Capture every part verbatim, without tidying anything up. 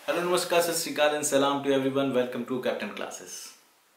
Hello, Namaskar, Sat Sri Akal and Salam to everyone. Welcome to Captain Classes.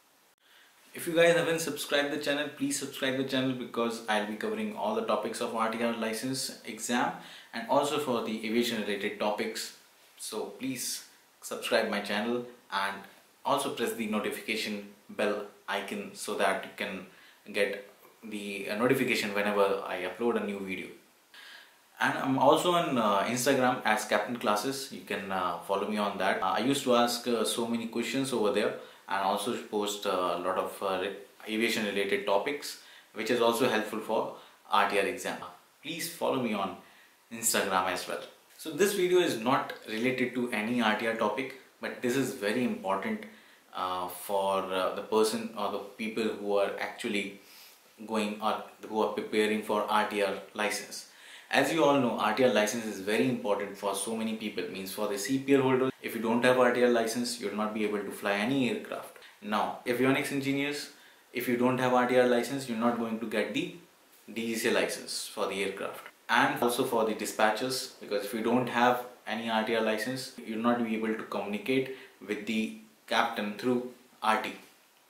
If you guys haven't subscribed the channel, please subscribe the channel because I'll be covering all the topics of R T R license exam and also for the aviation related topics. So please subscribe my channel and also press the notification bell icon so that you can get the notification whenever I upload a new video. And I'm also on uh, Instagram as Captain Classes. You can uh, follow me on that. Uh, I used to ask uh, so many questions over there and also post uh, a lot of uh, aviation related topics, which is also helpful for R T R exam. Please follow me on Instagram as well. So this video is not related to any R T R topic, but this is very important uh, for uh, the person or the people who are actually going or who are preparing for R T R license. As you all know, R T R license is very important for so many people. It means for the C P R holders, if you don't have R T R license, you'll not be able to fly any aircraft. Now, avionics engineers, if you don't have R T R license, you're not going to get the D G C A license for the aircraft. And also for the dispatchers, because if you don't have any R T R license, you'll not be able to communicate with the captain through R T.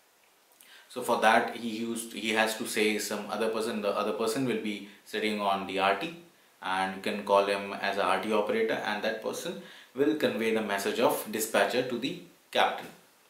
So for that, he used he has to say some other person. The other person will be sitting on the R T, and you can call him as a R T operator, and that person will convey the message of dispatcher to the captain.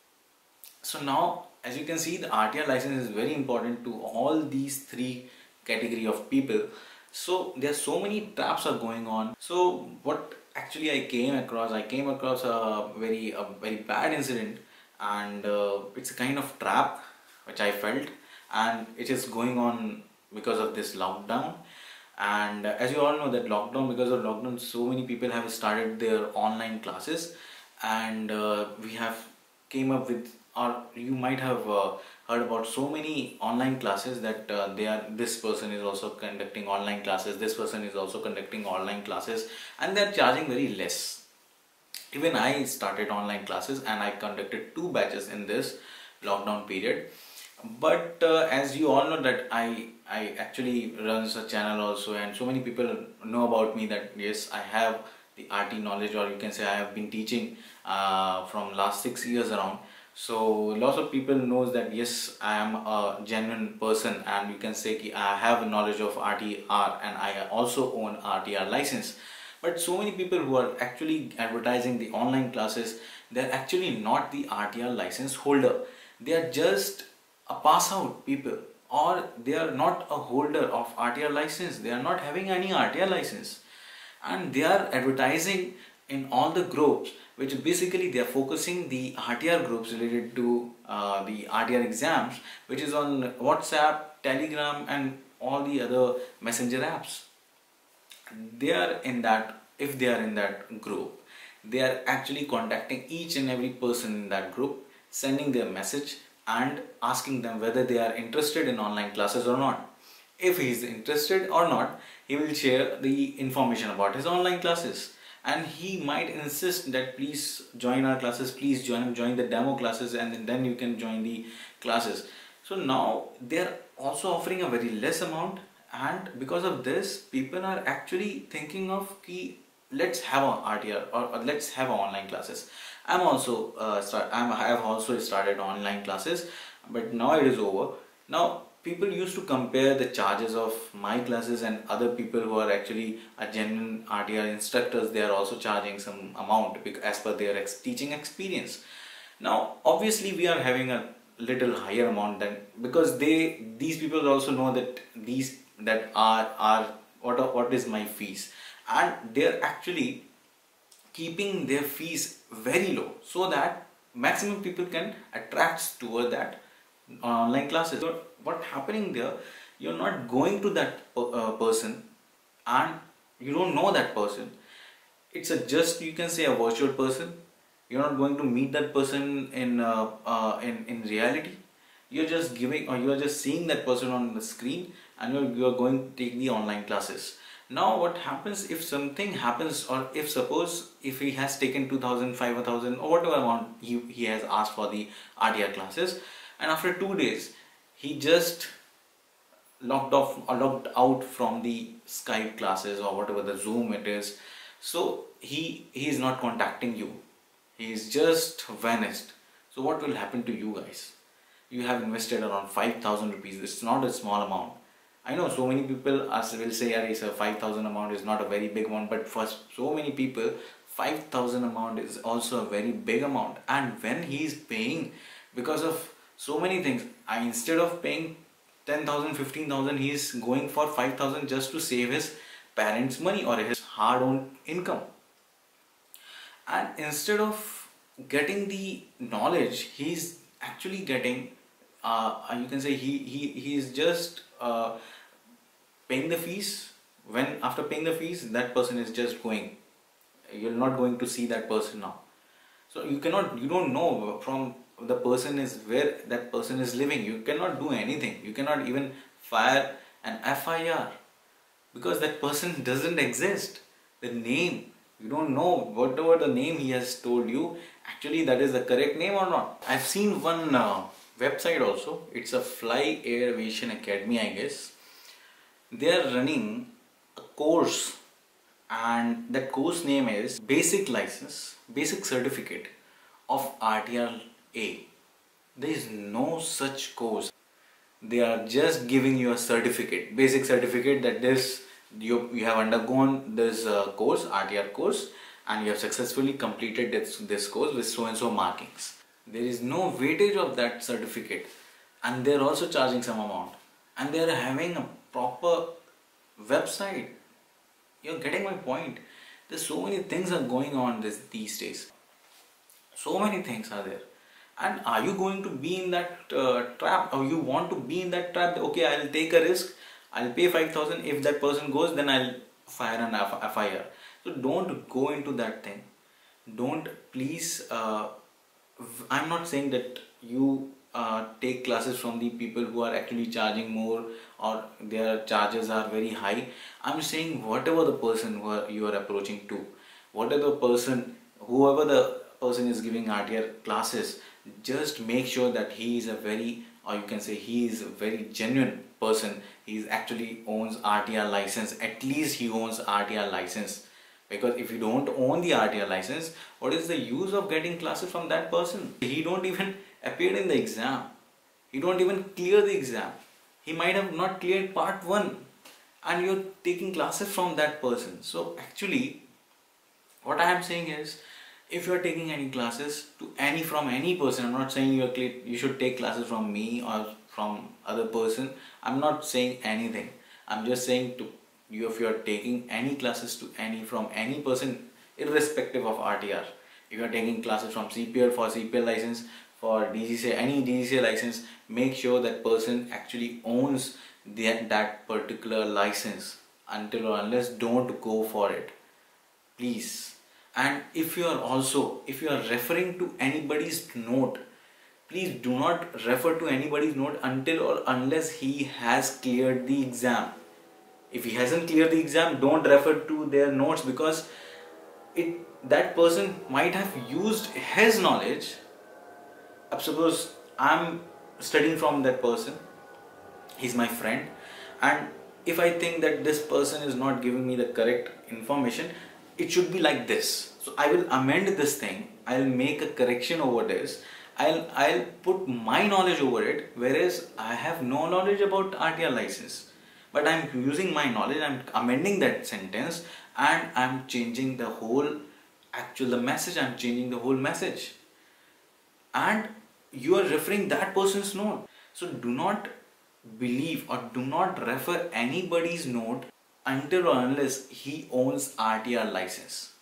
So now, as you can see, the R T R license is very important to all these three category of people. So there are so many traps are going on. So what actually I came across, I came across a very a very bad incident, and uh, it's a kind of trap which I felt, and it is going on because of this lockdown. And uh, as you all know that lockdown, because of lockdown, so many people have started their online classes, and uh, we have came up with, or you might have uh, heard about so many online classes that uh, they are this person is also conducting online classes, this person is also conducting online classes, and they are charging very less. Even I started online classes and I conducted two batches in this lockdown period. But uh, as you all know that I I actually runs a channel also, and so many people know about me that yes, I have the R T knowledge, or you can say I have been teaching uh, from last six years around. So lots of people knows that yes, I am a genuine person, and you can say ki I have knowledge of R T R and I also own R T R license. But so many people who are actually advertising the online classes, they are actually not the R T R license holder. They are just a pass out people, or they are not a holder of R T R license. They are not having any R T R license, and they are advertising in all the groups, which basically they are focusing the R T R groups related to uh, the R T R exams, which is on WhatsApp, Telegram and all the other messenger apps. They are in that, if they are in that group, they are actually contacting each and every person in that group, sending their message and asking them whether they are interested in online classes or not. If he is interested or not, he will share the information about his online classes, and he might insist that please join our classes, please join join the demo classes, and then you can join the classes. So now they are also offering a very less amount, and because of this, people are actually thinking of ki let's have a R T R, or, or let's have a online classes. I'm also uh, start. I'm, I have also started online classes, but now it is over. Now people used to compare the charges of my classes and other people who are actually a genuine R T R instructors. They are also charging some amount as per their ex teaching experience. Now obviously we are having a little higher amount than, because they these people also know that these that are are what are, what is my fees, and they are actually keeping their fees very low so that maximum people can attract toward that online classes. So what happening there, you're not going to that uh, person and you don't know that person. It's a just, you can say, a virtual person. You're not going to meet that person in uh, uh, in, in reality. You're just giving, or you're just seeing that person on the screen, and you're, you're going to take the online classes. Now what happens if something happens, or if suppose if he has taken two thousand, five thousand or whatever amount he, he has asked for the R T R classes, and after two days he just locked off or locked out from the Skype classes or whatever the Zoom it is, so he he is not contacting you. he's just vanished. So what will happen to you guys? You have invested around five thousand rupees. It's not a small amount. I know so many people as will say, "Arey sir, five thousand amount is not a very big one," but for so many people, five thousand amount is also a very big amount. And when he is paying because of so many things, I instead of paying ten thousand, fifteen thousand, he is going for five thousand just to save his parents' money or his hard-earned income. And instead of getting the knowledge, he's actually getting, uh, you can say he he he is just uh, paying the fees. When after paying the fees, that person is just going. You're not going to see that person now. So you cannot, you don't know from the person is where that person is living. You cannot do anything. You cannot even fire an F I R because that person doesn't exist. The name, you don't know whatever the name he has told you, actually that is the correct name or not. I've seen one uh, website also. It's a Fly Air Aviation Academy, I guess. They are running a course, and that course name is Basic License, Basic Certificate of R T R A. There is no such course. They are just giving you a certificate, basic certificate that this you, you have undergone this uh, course, R T R course, and you have successfully completed this, this course with so and so markings. There is no weightage of that certificate, and they are also charging some amount, and they are having a proper website. You're getting my point. There's so many things are going on this these days. So many things are there. And are you going to be in that uh, trap, or you want to be in that trap? Okay, I'll take a risk. I'll pay five thousand. If that person goes, then I'll fire an F I R. So don't go into that thing. Don't, please. Uh, I'm not saying that you uh, take classes from the people who are actually charging more or their charges are very high. I'm saying whatever the person who are, you are approaching to, whatever the person, whoever the person is giving R T R classes, just make sure that he is a very, or you can say he is a very genuine person. He actually owns R T R license. At least he owns R T R license. Because if you don't own the R T R license, what is the use of getting classes from that person? He don't even appear in the exam. He don't even clear the exam. He might have not cleared part one, and you're taking classes from that person. So actually, what I am saying is, if you are taking any classes to any from any person, I'm not saying you are you should take classes from me or from other person. I'm not saying anything. I'm just saying to you, if you are taking any classes to any from any person, irrespective of R T R, if you are taking classes from C P L for C P L license, for D G C A, any D G C A license, make sure that person actually owns that, that particular license. Until or unless, don't go for it, please. And if you are also, if you are referring to anybody's note, please do not refer to anybody's note until or unless he has cleared the exam. If he hasn't cleared the exam, don't refer to their notes, because it that person might have used his knowledge. Suppose I'm studying from that person, he's my friend, and if I think that this person is not giving me the correct information, it should be like this. So I will amend this thing, I'll make a correction over this, I'll, I'll put my knowledge over it, whereas I have no knowledge about R T R license. But I'm using my knowledge, I'm amending that sentence, and I'm changing the whole actual the message, I'm changing the whole message. And you are referring that person's note. So do not believe or do not refer anybody's note until or unless he owns R T R license,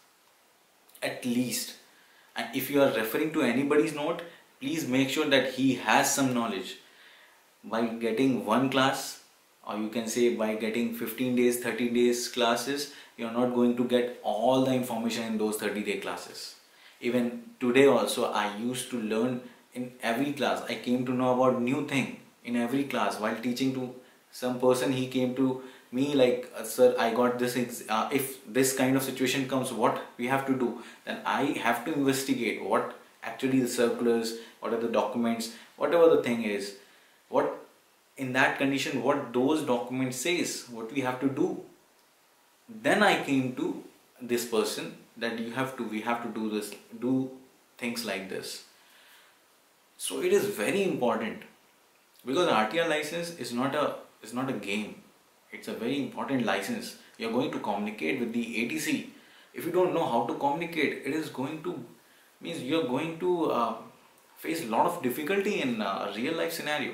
at least. And if you are referring to anybody's note, please make sure that he has some knowledge. By getting one class, or you can say by getting fifteen days, thirty days classes, you are not going to get all the information in those thirty day classes. Even today also, I used to learn in every class. I came to know about new thing in every class. While teaching to some person, he came to me like, sir, I got this, uh, if this kind of situation comes, what we have to do? Then I have to investigate what actually the circulars, what are the documents, whatever the thing is, what in that condition, what those documents says, what we have to do. Then I came to this person that you have to, we have to do this, do things like this. So it is very important, because R T R license is not a is not a game. It's a very important license. You're going to communicate with the A T C. If you don't know how to communicate, it is going to means you're going to uh, face a lot of difficulty in a real life scenario.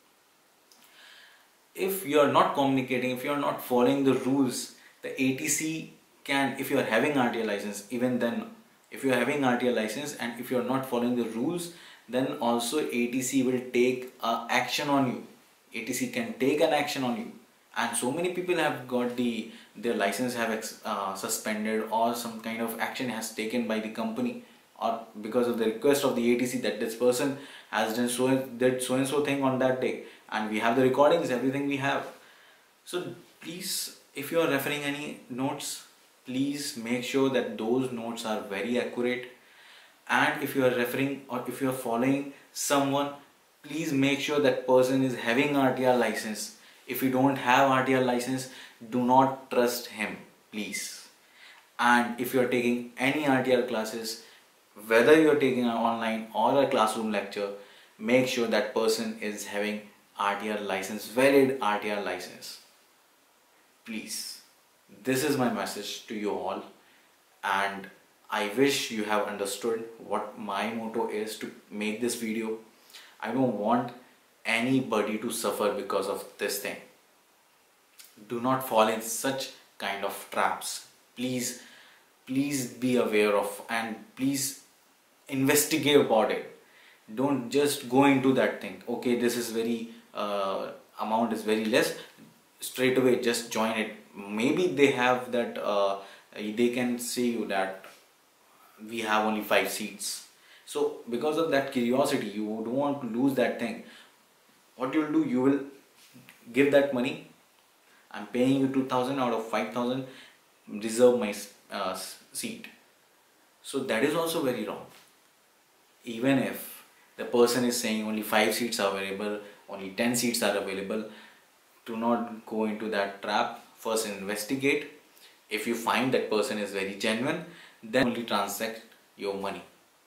If you're not communicating, if you're not following the rules, the A T C can, if you're having R T R license, even then, if you're having R T R license and if you're not following the rules, then also A T C will take uh, action on you. A T C can take an action on you, and so many people have got the their license have ex, uh, suspended, or some kind of action has taken by the company, or because of the request of the A T C that this person has done so did so and so thing on that day, and we have the recordings, everything we have. So please, if you are referring any notes, please make sure that those notes are very accurate. And if you are referring or if you are following someone, please make sure that person is having R T R license. If you don't have R T R license, do not trust him, please. And if you are taking any R T R classes, whether you are taking an online or a classroom lecture, make sure that person is having R T R license, valid R T R license. Please, this is my message to you all, and I wish you have understood what my motto is to make this video. I don't want anybody to suffer because of this thing. Do not fall in such kind of traps. Please, please be aware of, and please investigate about it. Don't just go into that thing. Okay, this is very uh, amount is very less. Straight away, just join it. Maybe they have that. Uh, they can say you that we have only five seats. So because of that curiosity, you don't want to lose that thing. What you'll do, you will give that money. I'm paying you two thousand out of five thousand. Reserve my uh, seat. So that is also very wrong. Even if the person is saying only five seats are available, only ten seats are available, do not go into that trap. First investigate. If you find that person is very genuine, then only transact your money.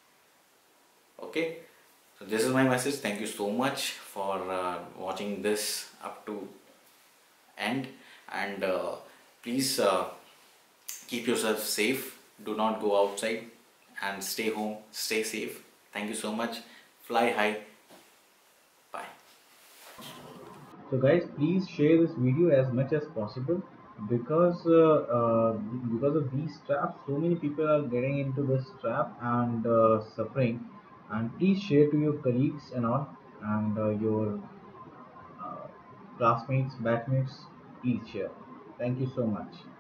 Okay, so this is my message. Thank you so much for uh, watching this up to end, and uh, please uh, keep yourself safe. Do not go outside, and stay home, stay safe. Thank you so much. Fly high. Bye. So guys, please share this video as much as possible, because uh, uh, because of these traps, so many people are getting into this trap and uh, suffering. And please share to your colleagues and all, and uh, your uh, classmates, batchmates. Please share. Thank you so much.